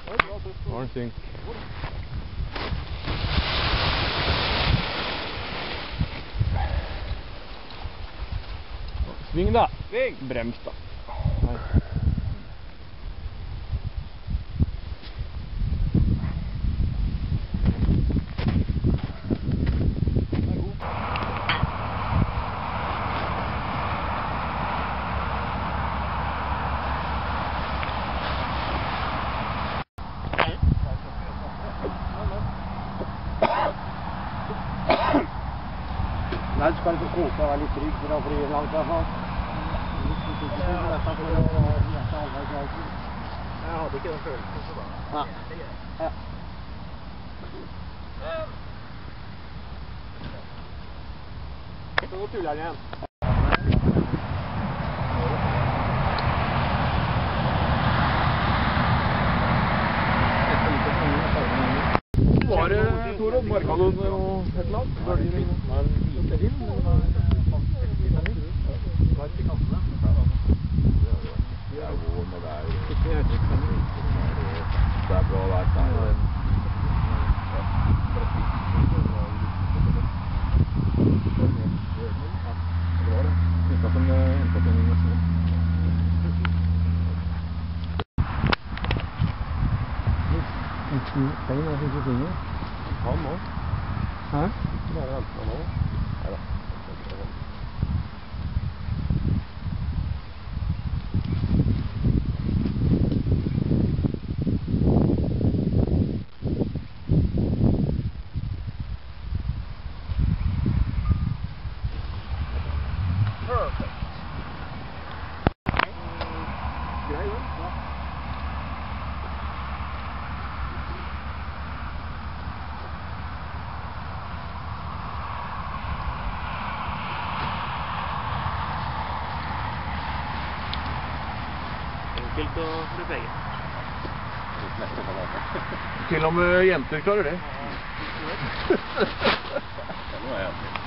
Var den flink. Sving da! Sving! Brems da. Her. Nei, skal du få koke og være litt trygg for å bli langt derfra. Jeg hadde ikke den følelsen så da. Ja. Så nå tuller den igjen. Var det, Tore, markaloen og et eller annet? Var det Stein er ikke finner. Han må. Hæ? Bare vent på nå. Neida. Perfect. Grei, ja. Enkelt å bevege. Til og med jenter klarer det. Det er noe jeg